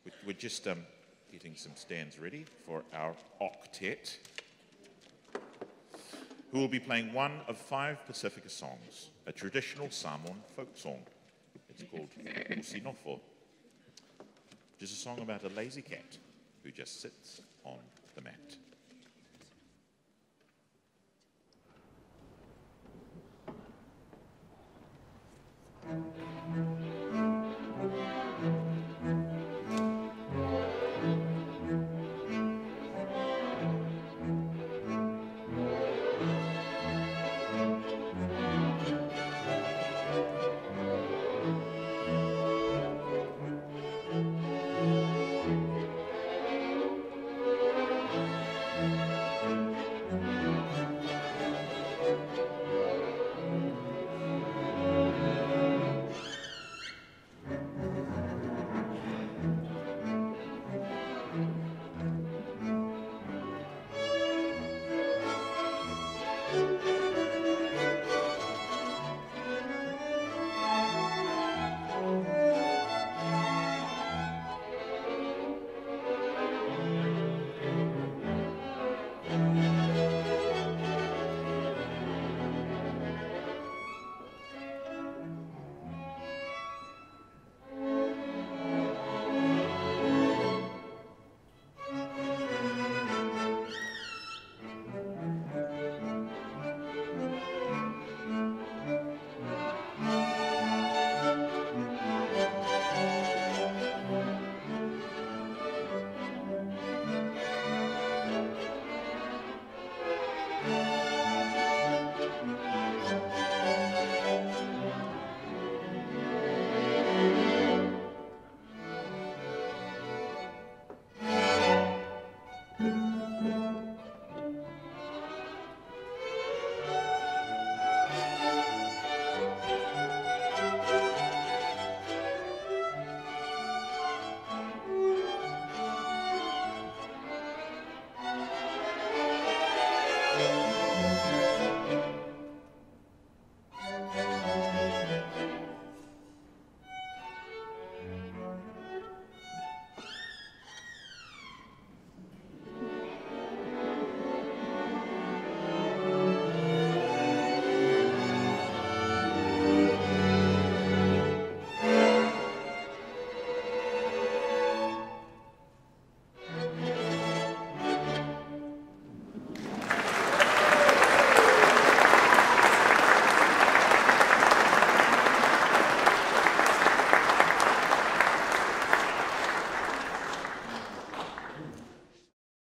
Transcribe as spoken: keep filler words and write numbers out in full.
We're, we're just um, getting some stands ready for our octet, who will be playing one of five Pacifica songs, a traditional Samoan folk song. It's called Pusi nofo, which is a song about a lazy cat who just sits on the mat.